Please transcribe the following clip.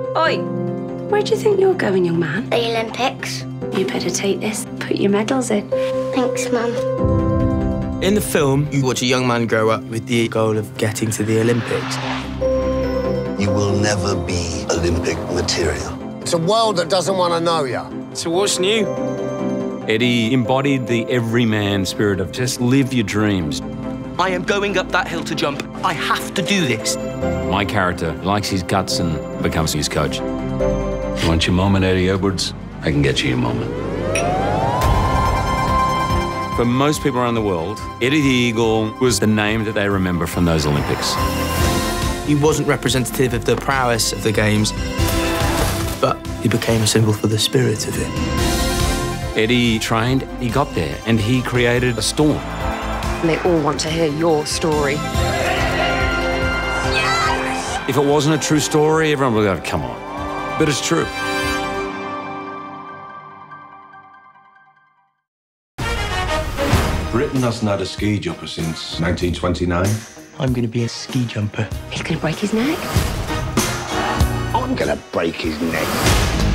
Oi, where do you think you're going, young man? The Olympics. You better take this, put your medals in. Thanks, Mum. In the film, you watch a young man grow up with the goal of getting to the Olympics. You will never be Olympic material. It's a world that doesn't want to know you. So what's new? Eddie embodied the everyman spirit of just live your dreams. I am going up that hill to jump. I have to do this. My character likes his guts and becomes his coach. You want your moment, Eddie Edwards? I can get you your moment. For most people around the world, Eddie the Eagle was the name that they remember from those Olympics. He wasn't representative of the prowess of the games, but he became a symbol for the spirit of it. Eddie trained, he got there, and he created a storm. They all want to hear your story. Yes! If it wasn't a true story, everyone would go, come on. But it's true. Britain hasn't had a ski jumper since 1929. I'm going to be a ski jumper. He's going to break his neck. I'm going to break his neck.